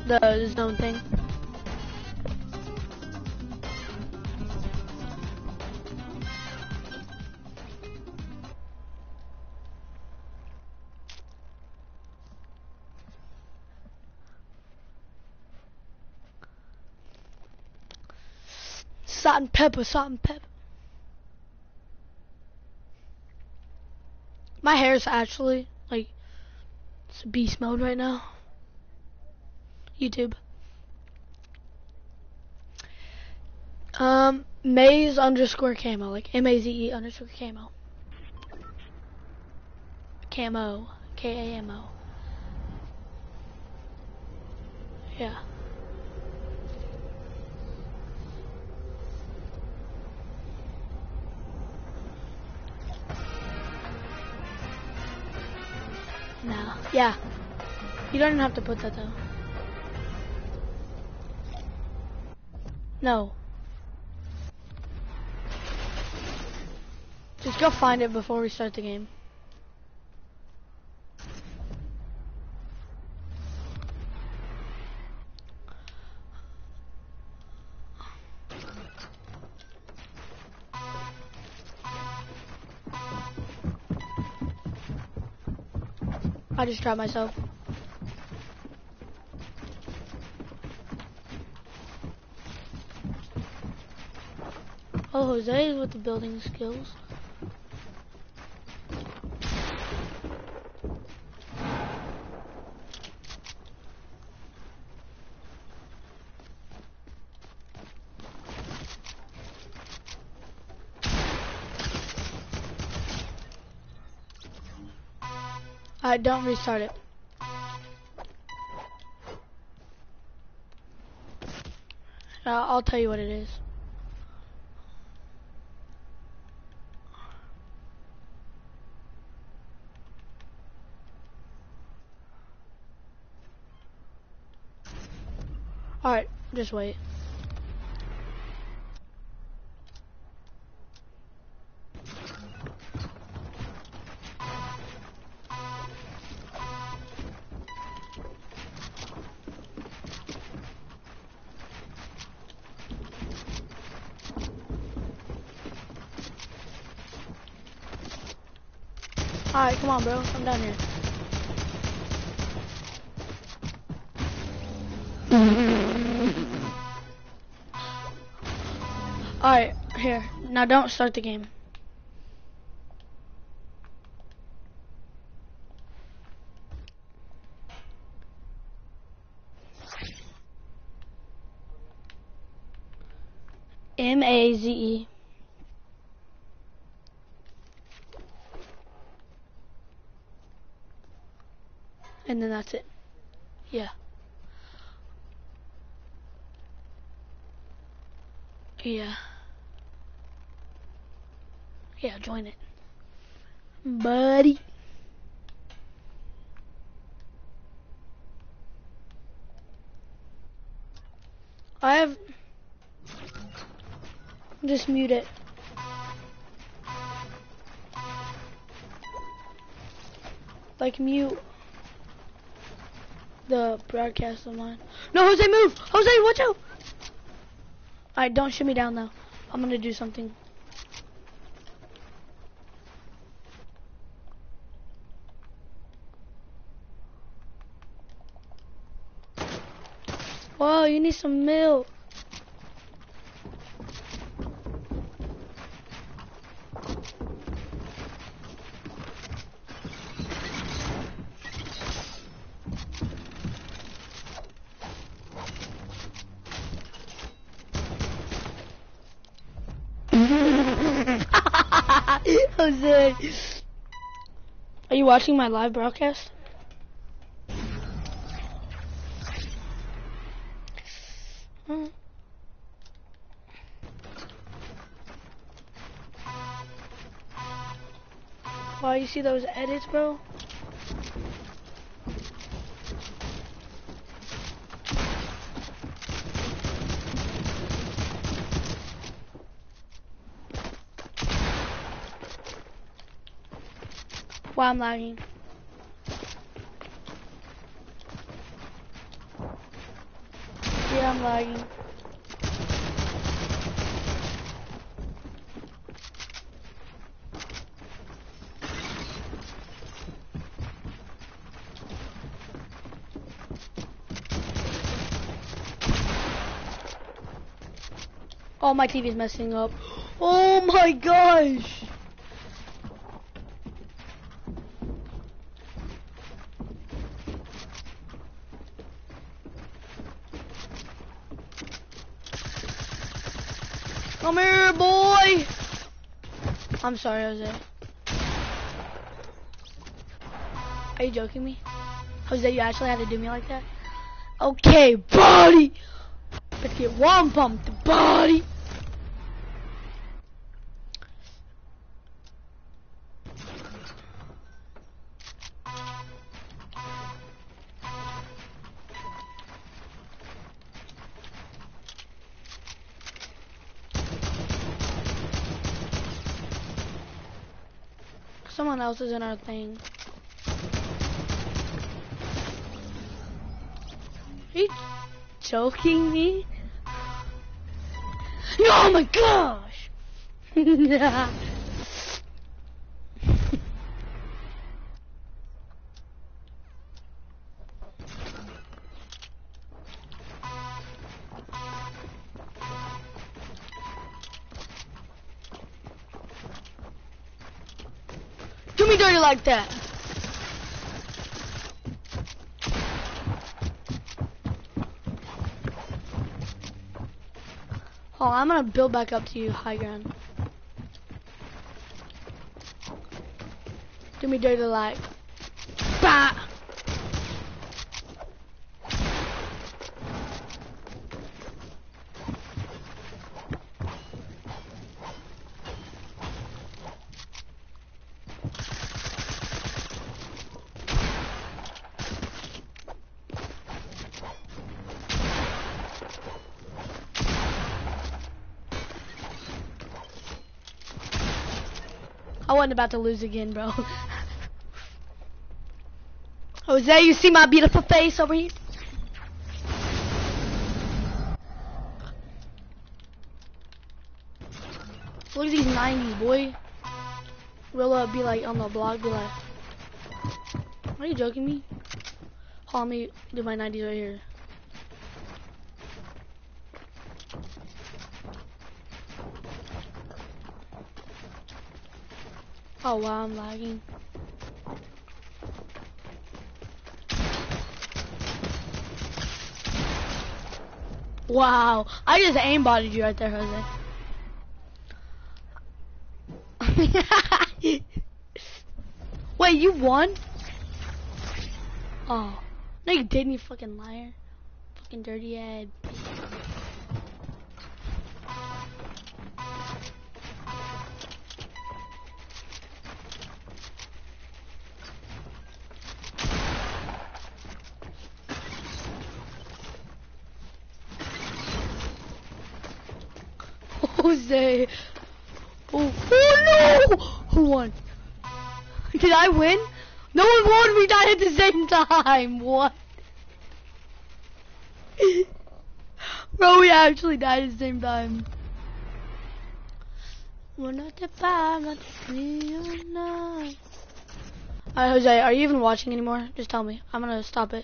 the zone thing. Salt and pepper, salt and pepper. My hair is actually, like, it's beast mode right now. YouTube. Maze underscore camo, like M-A-Z-E underscore camo. Kamo, K-A-M-O. Yeah. No. Yeah. You don't even have to put that though. No. Just go find it before we start the game. I just dropped myself. Oh, Jose is with the building skills. Alright, don't restart it. I'll tell you what it is. Alright, just wait. Alright, come on, bro. Come down here. Alright, here. Now don't start the game. M-A-Z-E. And then that's it. Yeah. Yeah. Yeah, join it. Buddy. I have... Just mute it. Like mute the broadcast of mine. No, Jose, move! Jose, watch out! Alright, don't shoot me down though. I'm gonna do something. Whoa, you need some milk. Jose. Are you watching my live broadcast? Wow, you see those edits, bro? Wow, I'm lagging. I'm lagging. Oh, my TV's messing up. Oh my gosh! Come here, boy! I'm sorry, Jose. Are you joking me? Jose, you actually had to do me like that? Okay, buddy! Let's get one pumped, buddy! Someone else is in our thing. Are you joking me? Oh my gosh! Do me dirty like that. Oh, I'm gonna build back up to you, high ground. Do me dirty like. Bah! I wasn't about to lose again, bro. Jose, you see my beautiful face over here? Look at these 90s, boy. We'll be like on the blog, be like, are you joking me? Hold on, let me do my 90s right here. Oh wow, I'm lagging. Wow, I just aimbotted you right there, Jose. Wait, you won? Oh, no you didn't, you fucking liar. Fucking dirty head. Jose. Oh no! Who won? Did I win? No one won, we died at the same time. What? Bro, we actually died at the same time. Alright, Jose, are you even watching anymore? Just tell me. I'm gonna stop it.